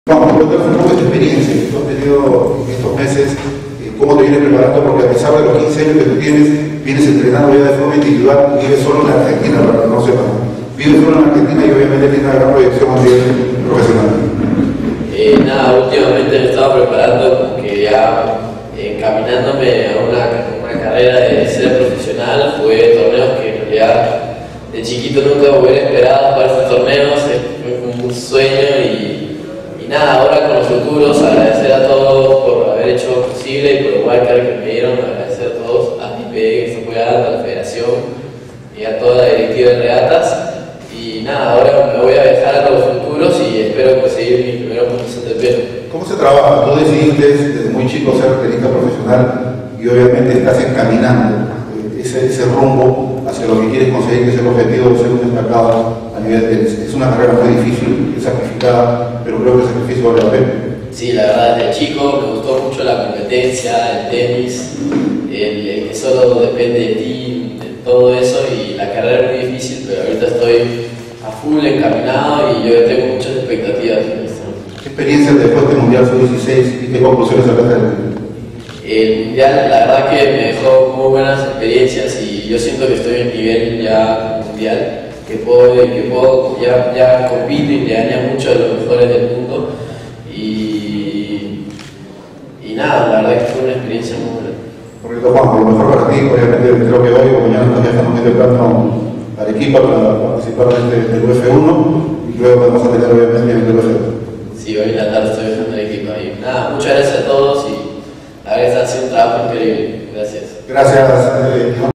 Vamos, cuéntanos un poco de tu experiencia que tú has tenido en estos meses, cómo te vienes preparando, porque a pesar de los 15 años que tú tienes, vienes entrenando ya de forma individual y vives solo en la Argentina, para que no sepan. Vives solo en la Argentina y obviamente tienes una gran proyección a nivel profesional. Nada, últimamente me estaba preparando porque ya encaminándome a una carrera de ser profesional. Jugué torneos que en realidad de chiquito nunca hubiera esperado para estos torneos, fue como un sueño y nada, ahora con los futuros agradecer a todos por haber hecho lo posible y por el wildcard que me dieron, agradecer a todos, a mi que se fue a la federación y a toda la directiva de regatas. Y nada, ahora me voy a dejar a los futuros y espero conseguir mis primeros puntos en TP. ¿Cómo se trabaja? Tú decidiste desde muy chico ser tenista profesional y obviamente estás encaminando ese rumbo hacia lo que quieres conseguir, que es el objetivo de ser un destacado a nivel de tenis. Es una carrera muy difícil, es sacrificada, pero creo que el sacrificio vale la pena. Sí, la verdad, desde chico me gustó mucho la competencia, el tenis, el que solo depende de ti, de todo eso, y la carrera es muy difícil, pero ahorita estoy a full encaminado y yo tengo muchas expectativas en esto. ¿Qué experiencias después del Mundial Sub-16 y qué conclusiones sacaste del Mundial? El Mundial, la verdad que me dejó muy buenas experiencias y yo siento que estoy en nivel ya mundial, que ya compito y le daña mucho a los mejores del mundo y nada, la verdad que fue una experiencia muy buena. Correcto, Juan, lo mejor para ti, obviamente creo que hoy o mañana estás viajando muy temprano a Arequipa para participar del UF1 y luego vamos a tener obviamente el UF2. Sí, hoy en la tarde estoy viajando a Arequipa y nada, muchas gracias a todos y la verdad ha sido un trabajo increíble. Gracias. Gracias.